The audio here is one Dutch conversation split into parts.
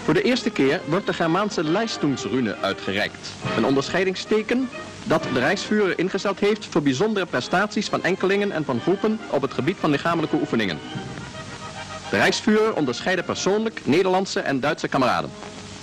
Voor de eerste keer wordt de Germaanse Leistungsrune uitgereikt. Een onderscheidingsteken dat de Rijksführer ingesteld heeft voor bijzondere prestaties van enkelingen en van groepen op het gebied van lichamelijke oefeningen. De Rijksführer onderscheidde persoonlijk Nederlandse en Duitse kameraden.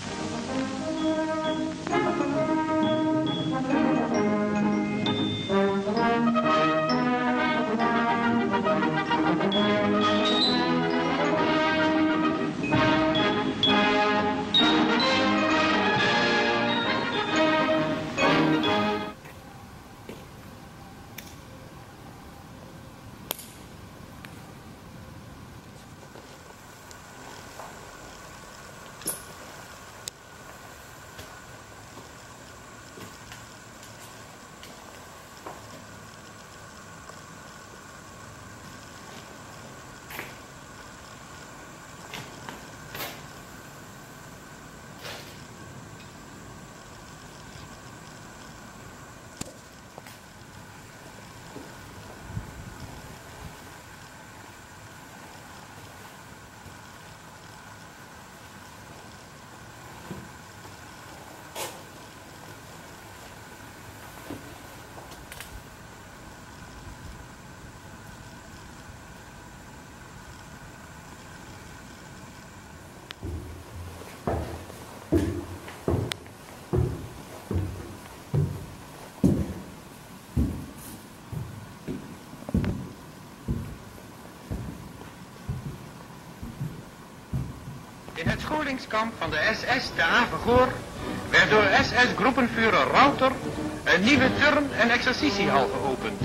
In het scholingskamp van de SS te Avegoor werd door SS-groepenführer Rauter een nieuwe turn- en exercitiehal geopend.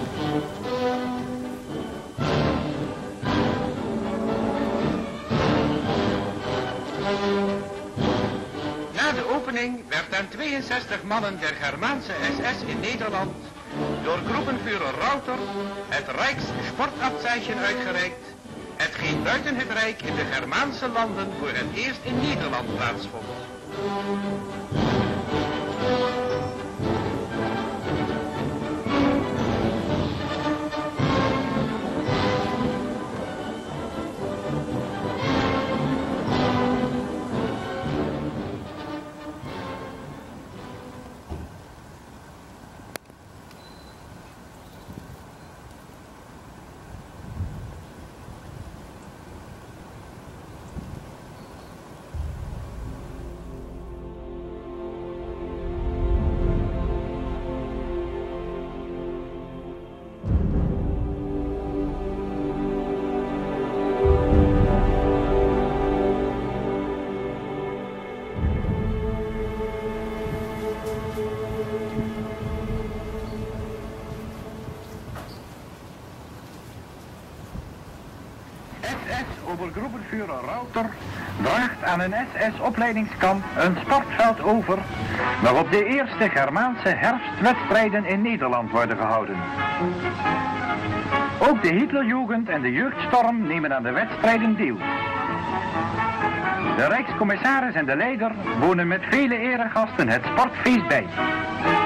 Na de opening werd aan 62 mannen der Germaanse SS in Nederland door groepenführer Rauter het Rijkssportabzeichen uitgereikt, hetgeen buiten het Rijk in de Germaanse landen voor het eerst in Nederland plaatsvond. SS-Obergruppenführer Rauter draagt aan een SS-opleidingskamp een sportveld over waarop de eerste Germaanse herfstwedstrijden in Nederland worden gehouden. Ook de Hitlerjugend en de Jeugdstorm nemen aan de wedstrijden deel. De Rijkscommissaris en de leider wonen met vele eregasten het sportfeest bij.